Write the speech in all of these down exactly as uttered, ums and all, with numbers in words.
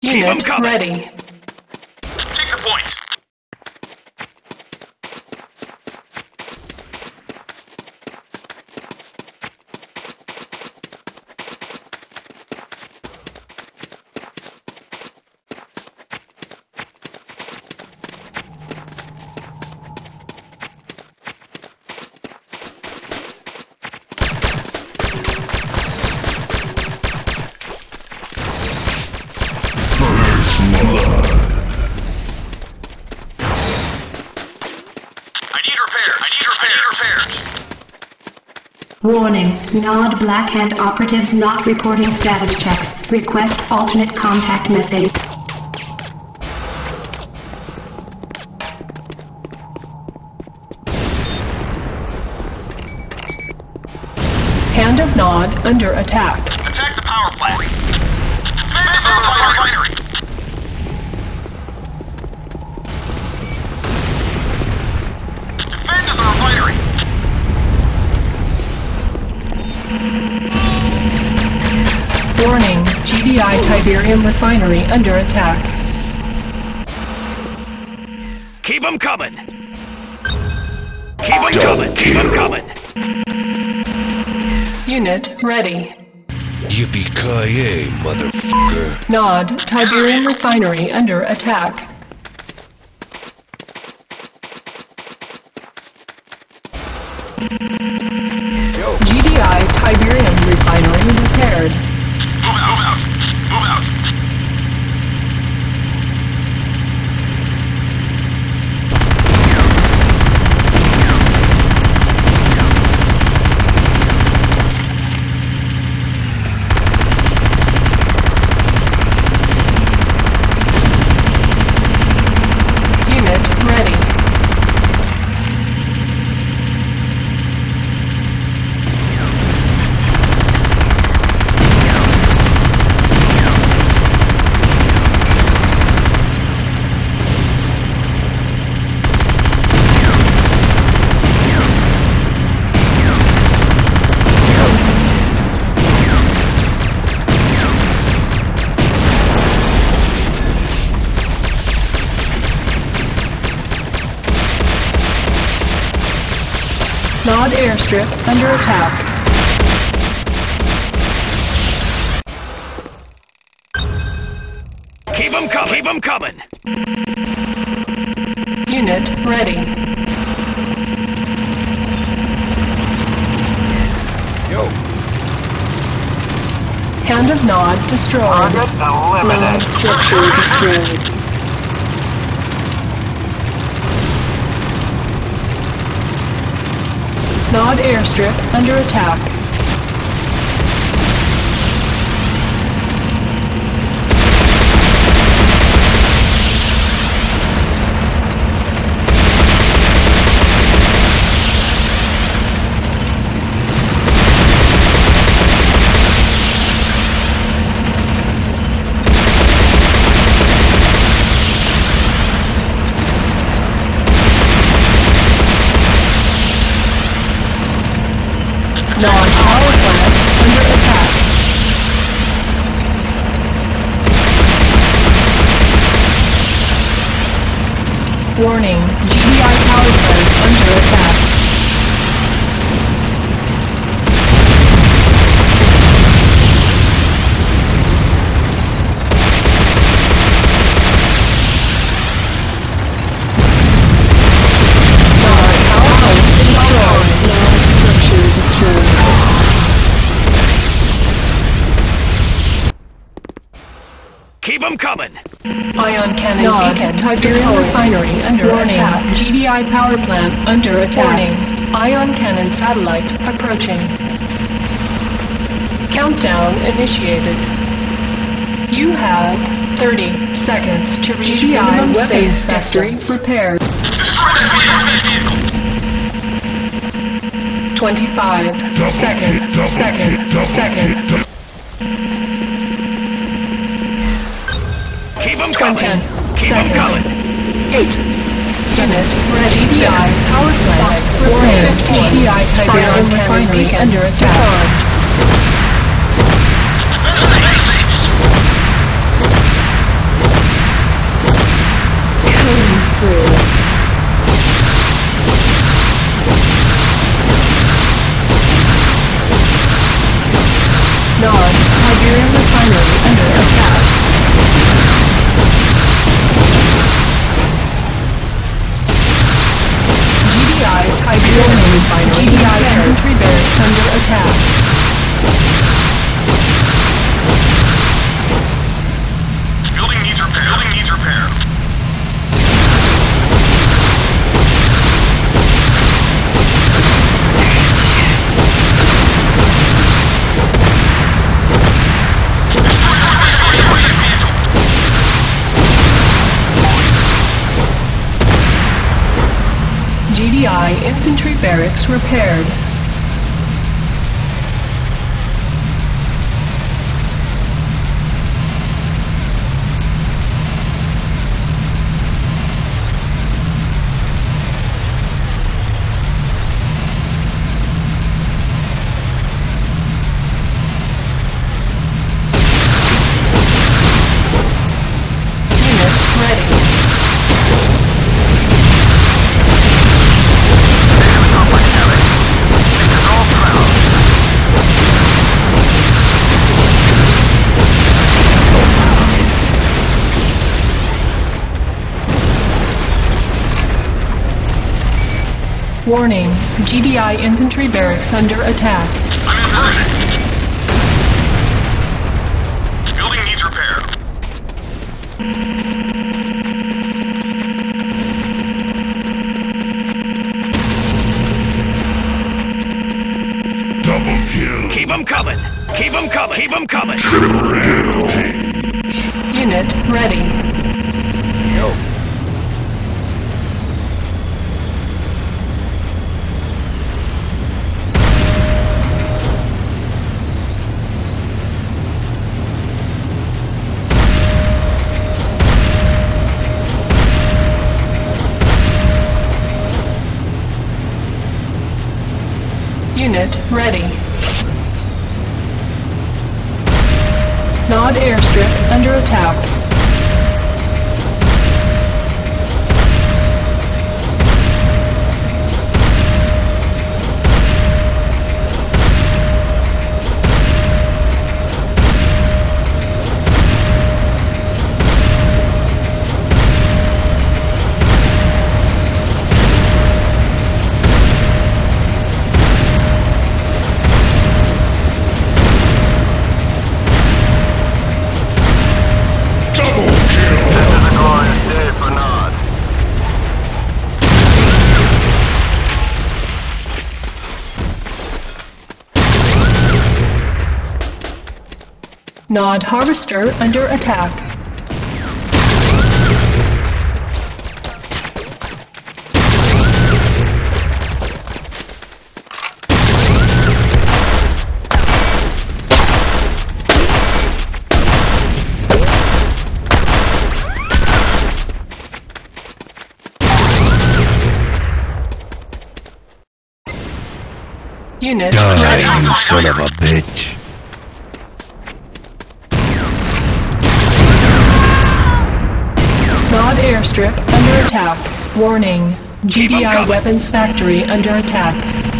Unit ready. Take your point. Warning, Nod Black Hand operatives not reporting status checks. Request alternate contact method. Hand of Nod under attack. Attack the power plant. Defend the refinery. Defend the refinery. Warning, G D I Tiberium Refinery under attack. Keep them coming. Keep them coming. Keep them coming. Unit ready. Yippee-ki-yay, motherfucker. Nod Tiberium Refinery under attack. G D I Tiberium Refinery repaired. Move out, move out, move out. Unit ready. Nod airstrip under attack. Keep them coming. Keep them coming. Unit ready. Yo. Hand of Nod destroyed. Nod structure destroyed. Nod airstrip under attack. Non-power plant under attack. Warning, G D I power plant under attack. Keep them coming. Ion cannon Nod Tiberium Refinery under Warning. Attack. G D I power plant under attack. Warning. Ion cannon satellite approaching. Countdown initiated. You have thirty seconds to reach G D I minimum safe distance. Repaired. Twenty-five second, second, second. Keep them coming. Twenty Keep them seconds. coming. Eight. Unit ready. G D I power plant. Warning. G D I Tiberium Refinery under attack. Nod, Tiberium Refinery under attack. G D I Tiberium Refinery. G D I infantry barracks under attack. Building needs repair. Building needs repair. G D I infantry barracks repaired. Unit ready. Warning, G D I infantry barracks under attack. I'm inverted. Building needs repair. Double kill. Keep them coming! Keep them coming! Keep them coming! Triple kill. Unit ready. Yo. Unit ready. Nod airstrip under attack. This is a glorious day for Nod. Nod harvester under attack. Unit Die, ready. you son of a bitch. Nod airstrip under attack. Warning, G D I weapons factory under attack.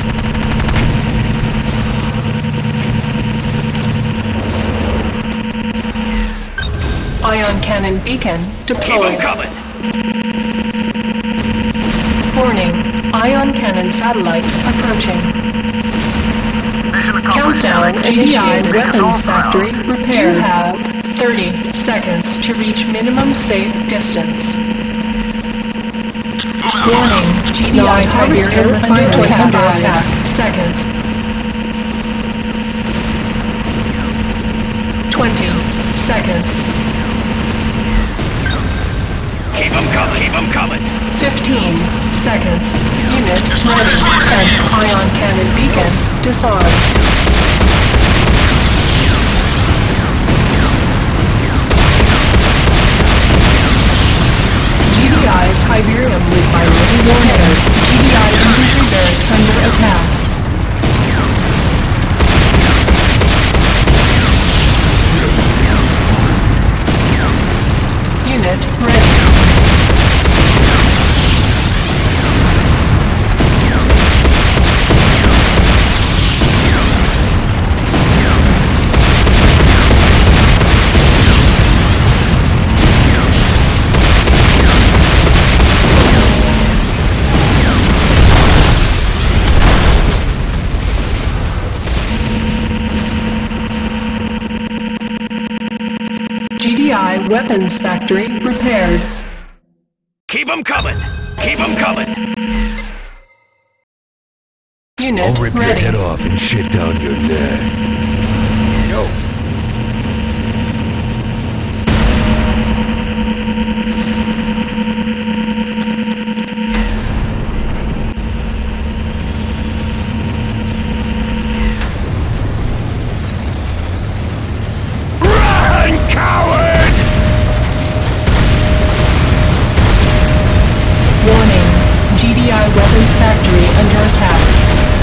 Ion cannon beacon Keep deployed. them coming! Warning, ion cannon satellite approaching. Mission accomplished. Countdown, G D I weapons factory repair. You have thirty seconds to reach minimum safe distance. Warning, G D I harvester under attack. Seconds. twenty seconds. Keep them coming! Keep them coming! fifteen seconds. Unit ready. ten ion cannon beacon disarmed. G D I Tiberium Refinery warning. G D I infantry barracks under attack. Unit ready. weapons factory repaired. Keep them coming! Keep them coming! Unit I'll rip ready. your head off and shit down your neck. Yo. Run, coward! Warning. G D I weapons factory under attack.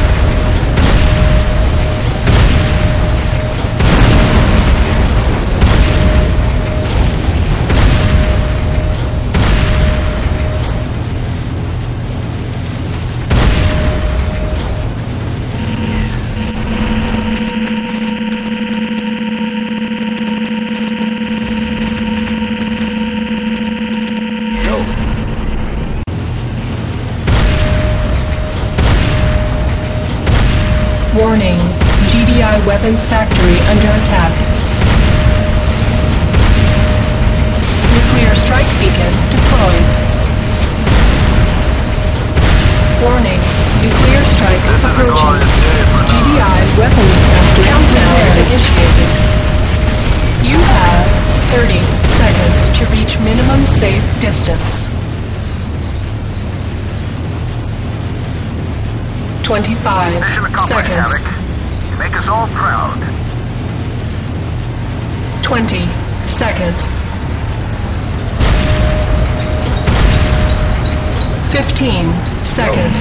Warning. G D I weapons factory under attack. Nuclear strike beacon deployed. Warning. Nuclear strike approaching. G D I weapons factory countdown initiated. You have thirty seconds to reach minimum safe distance. twenty-five Mission accomplished, seconds. Alec. You make us all proud. twenty seconds. fifteen seconds.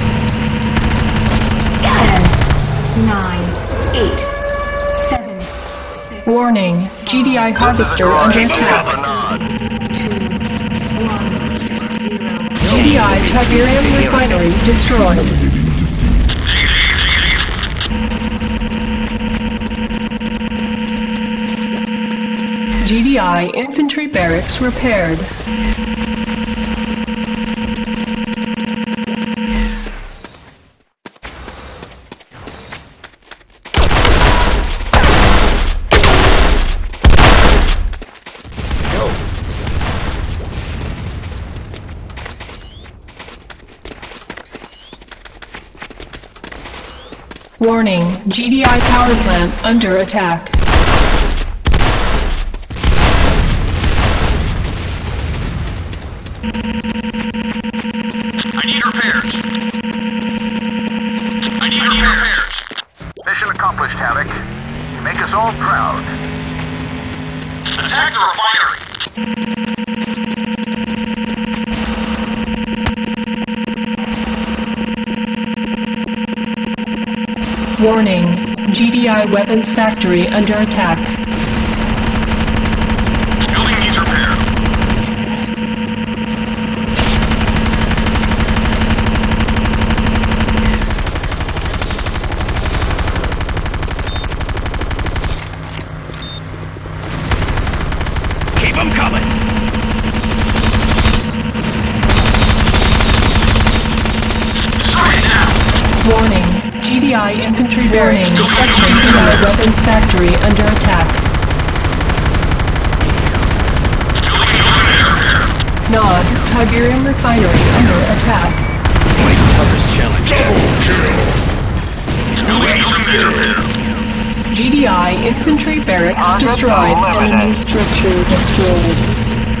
ten, nine, eight, seven, six, Warning. G D I harvester under Keep 'em attack. coming! two, one, zero. G D I Tiberium refinery destroyed. G D I infantry barracks repaired. Warning. G D I power plant under attack. I need repairs. I need repairs. Mission accomplished, Alec. You make us all proud. Attack the refinery. Warning. G D I weapons factory under attack. Building needs repair. Keep them coming! Warning. G D I infantry barracks to section G D I weapons factory under attack. Nod. Tiberium refinery under attack. Quite toughest challenge. G D I infantry barracks destroyed. Enemy structure destroyed.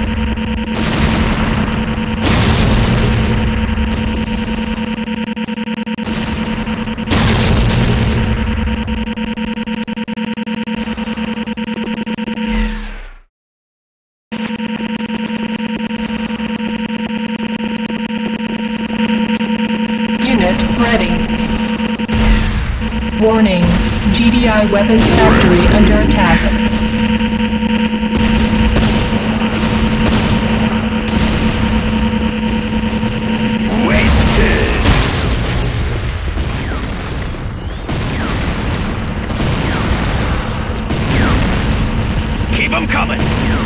Unit ready. Warning. G D I weapons factory under attack. Wasted! Keep them coming!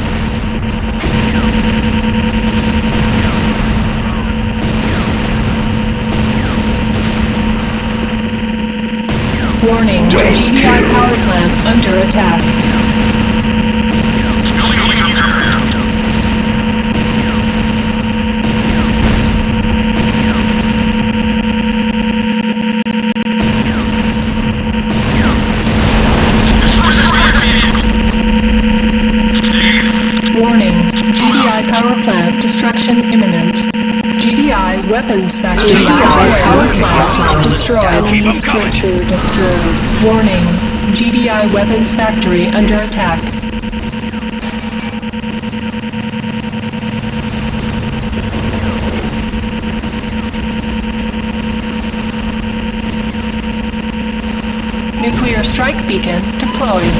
Warning. G D I power plant under attack. Building needs repair. coming. Structure destroyed. Warning. G D I weapons factory under attack. Nuclear strike beacon deployed.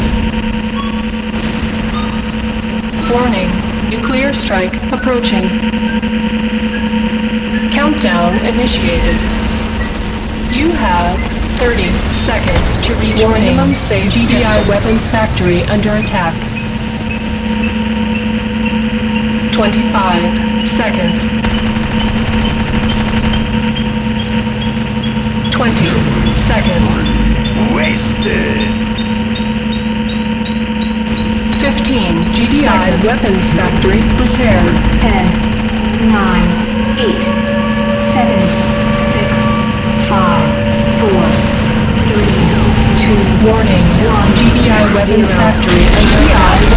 Warning. Nuclear strike approaching. Countdown initiated. You have thirty seconds to reach minimum safe G D I weapons factory under attack. twenty-five seconds. twenty seconds. Wasted. fifteen G D I weapons factory prepared. ten, nine, eight, seven, six, five, four, three, two, Warning. one. G D I weapons Zero. factory under G D I attack.